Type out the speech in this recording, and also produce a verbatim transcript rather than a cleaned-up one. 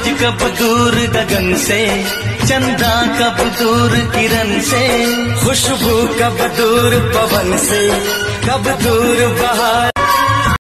सूरज कब दूर गगन से, चंदा कब दूर किरण से, खुशबू कब दूर पवन से, कब दूर बहार।